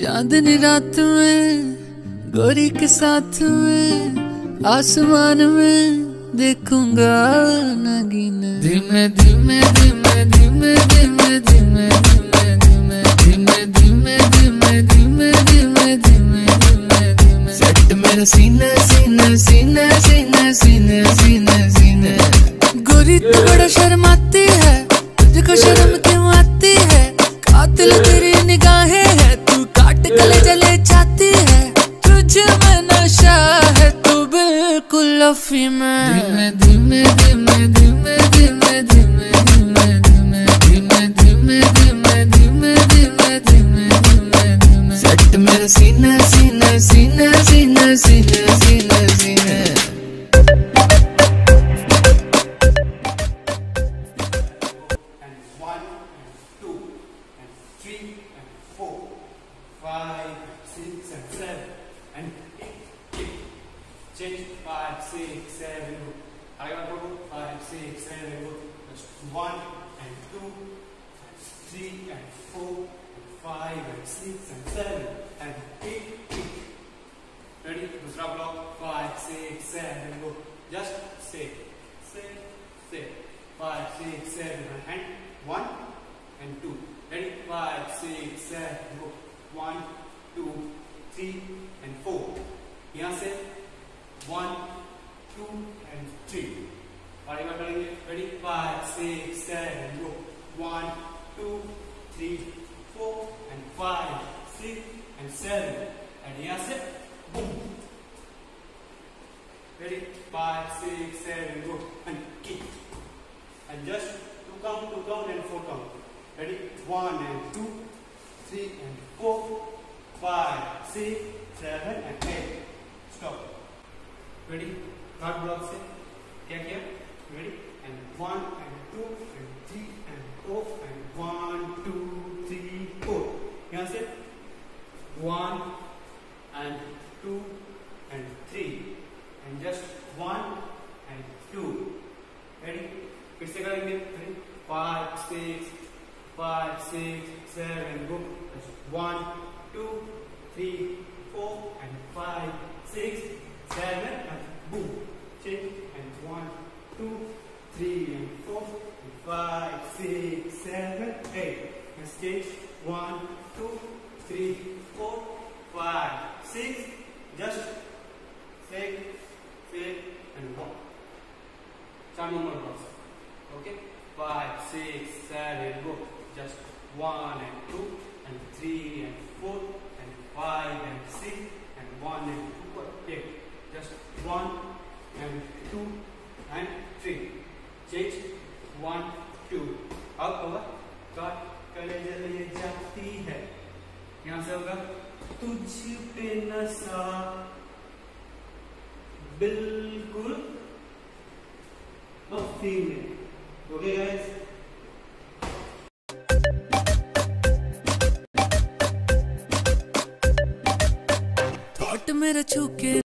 चांदनी रात में गोरी के साथ में आसमान में देखूंगा नगीना। धीमे धीमे धीमे धीमे धीमे धीमे धीमे धीमे धीमे धीमे धीमे धीमे धीमे धीमे धीमे सेट मेरा सीना सीना सीना सीना सीना सीना सीना। गोरी तू बड़ा शर्माती है, तुझको शर्म क्यों आती है? कातिल तेरी निगाहें है, तू काट गले जले चाहती है। तुझे में नशा है, तू बिल्कुल अफी में। धीमे धीमे धीमे धीमे धीमे धीमे धीमे धीमे धीमे धीमे धीमे धीमे धीमे धीमे धीमे धीमे सेट मेरा सीना सीना सीना सीना सीना सीना सीना। Change 5, 6, 7, go. I got to 5, 6, 7, go. Just 1 and 2, 3 and 4, and 5 and 6 and 7 and 8. Ready? दूसरा block 5, 6, 7, go. Just say, 5, 6, 7 and 1 and 2. Ready? 5, 6, 7, go. 1, 2, 3 and 4. यहाँ से 1, 2 and 3. और एक बार करेंगे. Ready? 5, 6, 7, go. 1, 2, 3, 4 and 5, 6 and 7. And यहाँ से boom. Ready? 5, 6, 7, go. And kick. And just 2 count and 4 count. Ready? 1 and 2, 3 and 4, 5, 6, 7 and 8. Stop. Ready? Third block से क्या किया? Ready? And 1 and 2 and 3 and 4 and 1, 2, 3, 4. यहाँ से 1 and 2 and 3 and just 1 and 2. Ready? फिर से करेंगे. Ready? 5, 6, 7, go. 1, 2, 3, 4 and 5, 6, 7 and boom. Change and 1, 2, 3 and 4 and 5, 6, 7, 8. Let's change 1, 2, 3, 4, 5, 6. Just say and walk. 4 more blocks. Okay. 5, 6, 7, go. Just 1 and 2 and 3 and 4 and 5 and 6 and 1 and 2 and 8. Just 1 and 2 and 3. Change 1, 2. अब होगा काट कले जले जाती है. यहाँ से होगा तुझ पे नशा बिल्कुल मफ्ती में. Okay guys. थॉट मेरा छूके